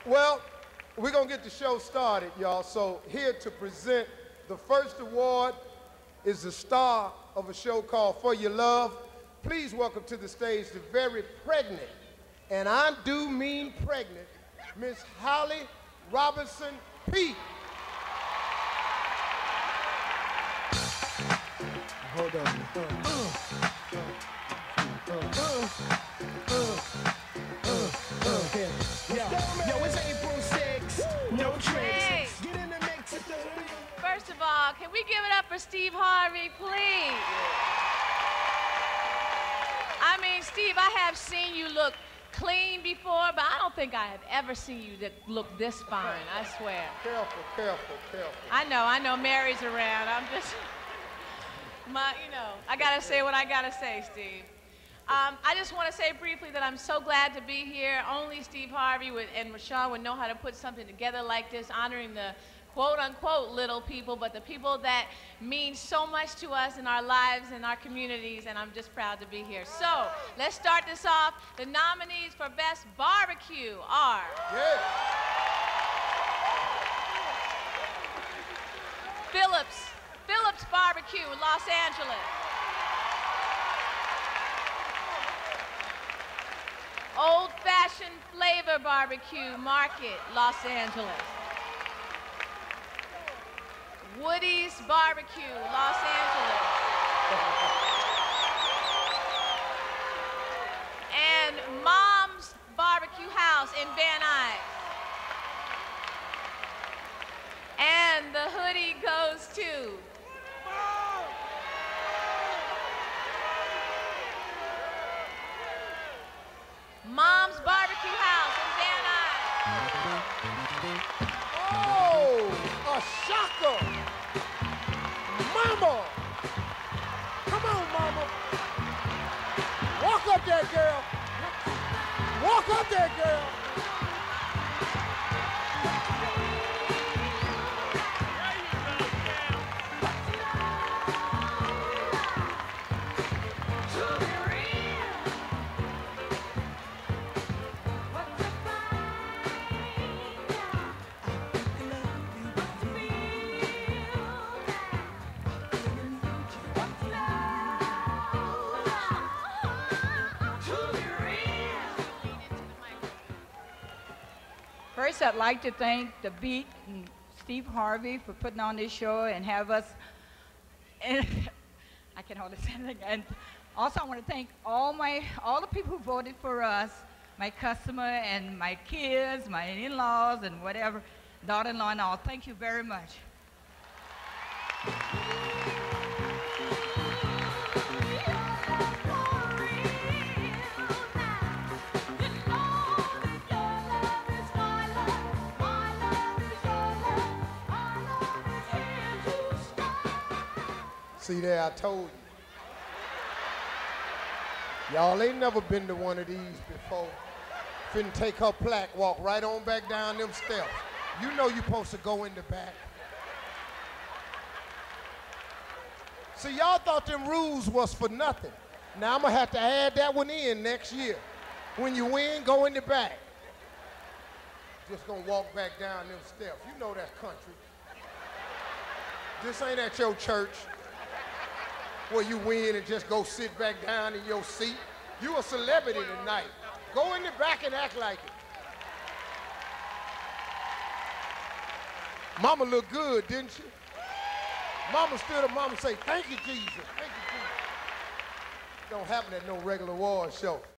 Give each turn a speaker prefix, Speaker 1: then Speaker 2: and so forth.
Speaker 1: Well, we're going to get the show started, y'all. So here to present the first award is the star of a show called For Your Love. Please welcome to the stage the very pregnant, and I do mean pregnant, Miss Holly Robinson Peete. Hold on.
Speaker 2: Yo, it's April 6th. No tricks.
Speaker 3: Hey.
Speaker 2: Get in the mix.
Speaker 3: First of all, can we give it up for Steve Harvey, please? I mean, Steve, I have seen you look clean before, but I don't think I have ever seen you look this fine, I swear.
Speaker 1: Careful.
Speaker 3: I know, Mary's around. I'm just, I gotta say what I gotta say, Steve. I just want to say briefly that I'm so glad to be here. Only Steve Harvey and Rashawn would know how to put something together like this, honoring the quote-unquote little people, but the people that mean so much to us in our lives and our communities, and I'm just proud to be here. So, let's start this off. The nominees for Best Barbecue are... Phillips Barbecue, Los Angeles. Old Fashioned Flavor Barbecue, Market, Los Angeles. Woody's Barbecue, Los Angeles. And Mom's Barbecue House in Van Nuys. And the hoodie goes to... Mom's Barbecue House in Van Nuys.
Speaker 1: Oh, a shocker. Mama. Come on, Mama. Walk up there, girl. Walk up there, girl.
Speaker 4: First, I'd like to thank The Beat and Steve Harvey for putting on this show and have us, and I can hardly say anything. And also, I want to thank all the people who voted for us, my customer and my kids, my in-laws, and whatever, daughter-in-law and all. Thank you very much.
Speaker 1: See there, I told you. Y'all ain't never been to one of these before. Finna take her plaque, walk right on back down them steps. You know you supposed to go in the back. See, y'all thought them rules was for nothing. Now I'm gonna have to add that one in next year. When you win, go in the back. Just gonna walk back down them steps. You know that's country. This ain't at your church where you win and just go sit back down in your seat. You a celebrity tonight. Go in the back and act like it. Mama looked good, didn't she? Mama stood up, Mama say, thank you, Jesus. Thank you, Jesus. Don't happen at no regular award show.